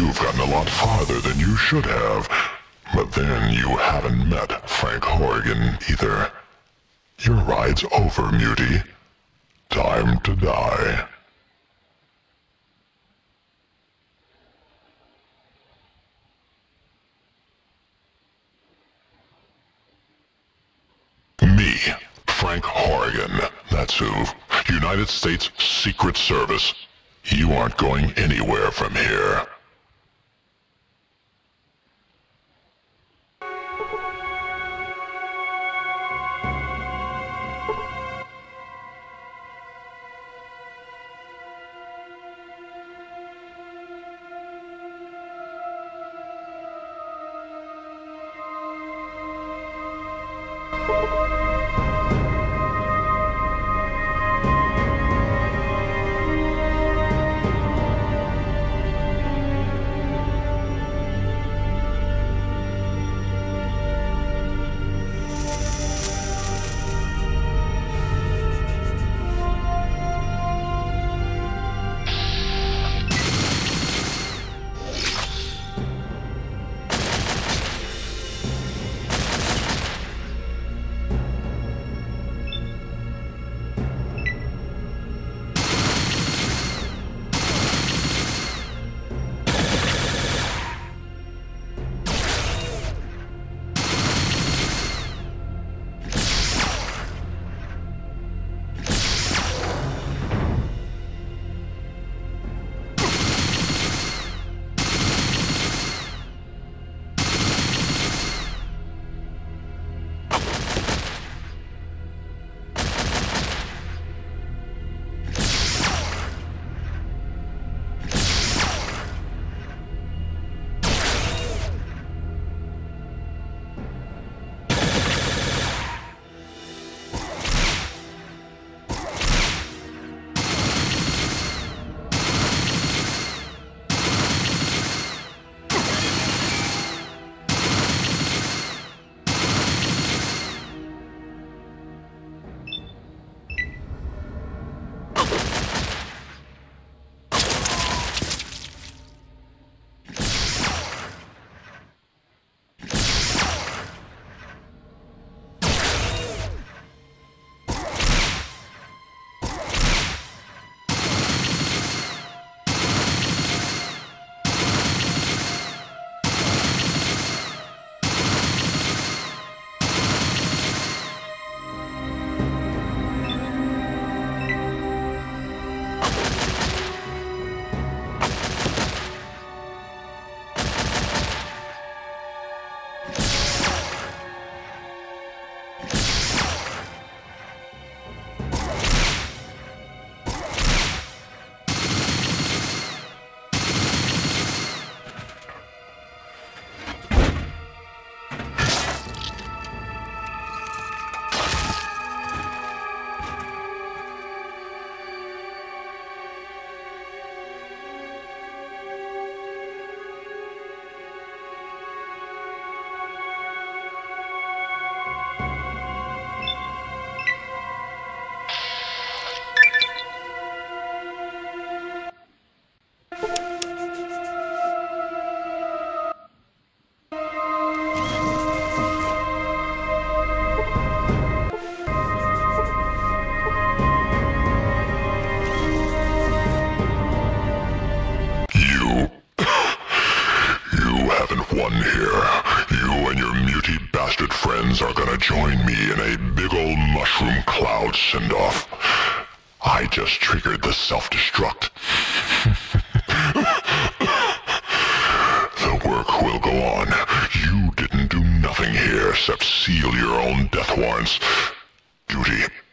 You've gotten a lot farther than you should have. But then you haven't met Frank Horrigan either. Your ride's over, Mutie. Time to die. Me, Frank Horrigan. That's who. United States Secret Service. You aren't going anywhere from here. One here. You and your muty bastard friends are gonna join me in a big old mushroom cloud send-off. I just triggered the self-destruct. The work will go on. You didn't do nothing here except seal your own death warrants. Duty